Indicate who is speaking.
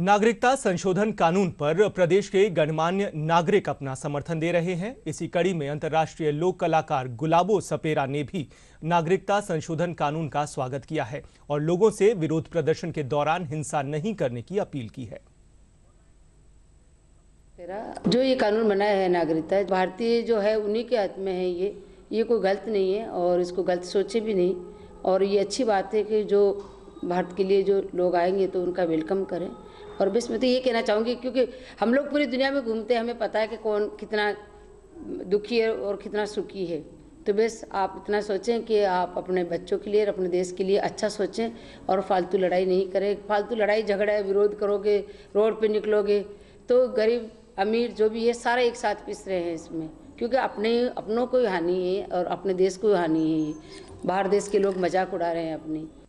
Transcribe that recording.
Speaker 1: नागरिकता संशोधन कानून पर प्रदेश के गणमान्य नागरिक अपना समर्थन दे रहे हैं। इसी कड़ी में अंतर्राष्ट्रीय लोक कलाकार गुलाबो सपेरा ने भी नागरिकता संशोधन कानून का स्वागत किया है और लोगों से विरोध प्रदर्शन के दौरान हिंसा नहीं करने की अपील की है।
Speaker 2: जो ये कानून बनाया है नागरिकता भारतीय जो है उन्हीं के हाथ में है। ये कोई गलत नहीं है और इसको गलत सोचे भी नहीं। और ये अच्छी बात है कि जो भारत के लिए जो लोग आएंगे तो उनका वेलकम करें। और बस मैं तो ये कहना चाहूँगी, क्योंकि हम लोग पूरी दुनिया में घूमते हैं, हमें पता है कि कौन कितना दुखी है और कितना सुखी है। तो बस आप इतना सोचें कि आप अपने बच्चों के लिए, अपने देश के लिए अच्छा सोचें और फालतू लड़ाई नहीं करें। फालतू लड़ाई झगड़ा विरोध करोगे, रोड पे निकलोगे तो गरीब अमीर जो भी है सारे एक साथ पिस रहे हैं इसमें, क्योंकि अपनों को हानि है और अपने देश को हानि है। बाहर देश के लोग मजाक उड़ा रहे हैं अपनी।